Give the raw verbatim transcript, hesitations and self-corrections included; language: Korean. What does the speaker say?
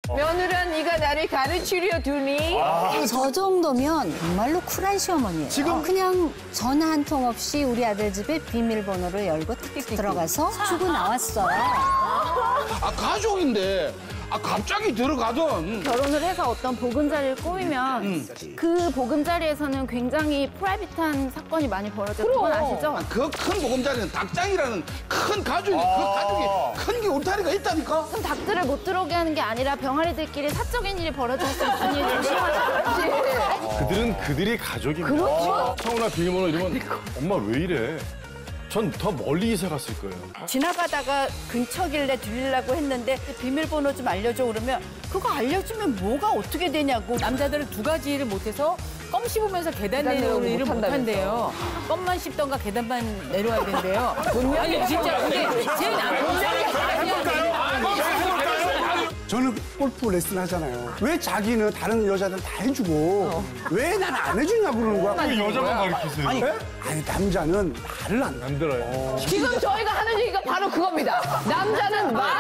며느라 네가 나를 가르치려 두니? 아. 저 정도면 정말로 쿨한 시어머니예요. 지금 그냥 전화 한 통 없이 우리 아들 집에 비밀번호를 열고 틱틱 들어가서 주고 나왔어요. 아, 가족인데. 아, 갑자기 들어가던. 결혼을 해서 어떤 보금자리를 꼬이면 음. 그 보금자리에서는 굉장히 프라이빗한 사건이 많이 벌어져요. 그건 아시죠? 그 큰 보금자리는 닭장이라는 큰 가족이, 아 그 가족이 큰 게 울타리가 있다니까? 그럼 닭들을 못 들어오게 하는 게 아니라 병아리들끼리 사적인 일이 벌어질 수 있으니 조심하셔야지. 그들은 그들이 가족입니다. 그렇죠. 성우나 비밀번호 이러면 엄마 왜 이래? 전 더 멀리 이사 갔을 거예요. 지나가다가 근처길래 들리려고 했는데 비밀번호 좀 알려줘 그러면 그거 알려주면 뭐가 어떻게 되냐고. 남자들은 두 가지 일을 못해서 껌 씹으면서 계단 내려오는 일을 못한대요. 껌만 씹던가 계단만 내려와야 된대요. 아니 진짜 근데 제 남편이 저는 골프 레슨 하잖아요. 왜 자기는 다른 여자들 다 해주고 어. 왜 난 안 해주냐고 그러는 거야. 왜 여자만 가르치세요? 아니, 아니 남자는 말을 안, 안 들어요. 지금 저희가 하는 얘기가 바로 그겁니다. 남자는 말